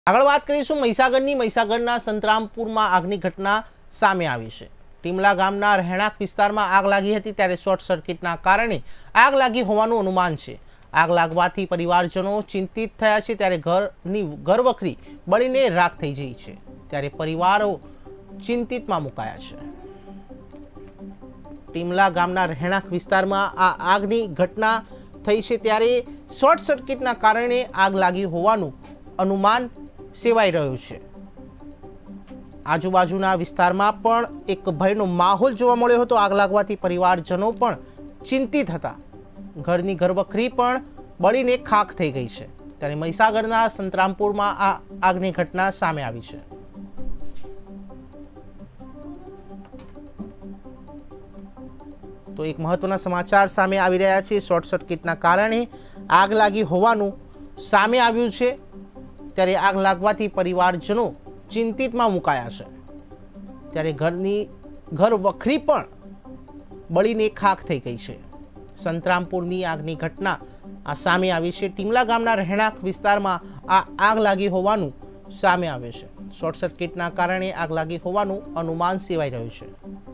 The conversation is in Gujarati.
આગળ વાત કરીશું મહીસાગરના સંતરામપુરમાં આગની ઘટના સામે આવી છે। ટીમલા ગામના રહેણાંક વિસ્તારમાં આગ લાગી હતી, ત્યારે શોર્ટ સર્કિટના કારણે આગ લાગી હોવાનું અનુમાન છે। આગ લાગવાથી પરિવારજનો ચિંતિત થયા છે, ત્યારે ઘરની ઘરવખરી બળીને રાખ થઈ ગઈ છે, ત્યારે પરિવારો ચિંતિતમાં મુકાયા છે। ટીમલા ગામના રહેણાંક વિસ્તારમાં આ આગની ઘટના થઈ છે, ત્યારે શોર્ટ સર્કિટના કારણે આગ લાગી હોવાનું અનુમાન સેવાઈ રહ્યું છે। આજુબાજુના વિસ્તારમાં પણ એક ભયનો માહોલ જોવા મળ્યો હતો। આગ લાગવાથી પરિવારજનો પણ ચિંતિત હતા, ઘરની ઘરવખરી પણ બળીને ખાખ થઈ ગઈ છે, ત્યારે મહીસાગરના સંતરામપુરમાં આ આગની ઘટના સામે આવી છે। તો એક મહત્વના સમાચાર સામે આવી રહ્યા છે। શોર્ટ સર્કિટના કારણે આગ લાગી હોવાનું સામે આવ્યું છે, ત્યારે આગ લાગવાથી પરિવારજનો ચિંતિતમાં મુકાયા છે, ત્યારે ઘરવખરી પણ બળીને ખાખ થઈ ગઈ છે। સંતરામપુરની આગની ઘટના આ સામે આવી છે। ટીમલા ગામના રહેણાંક વિસ્તારમાં આ આગ લાગી હોવાનું સામે આવ્યું છે। શોર્ટ સર્કિટના કારણે આગ લાગી હોવાનું અનુમાન સેવાઈ રહ્યું છે।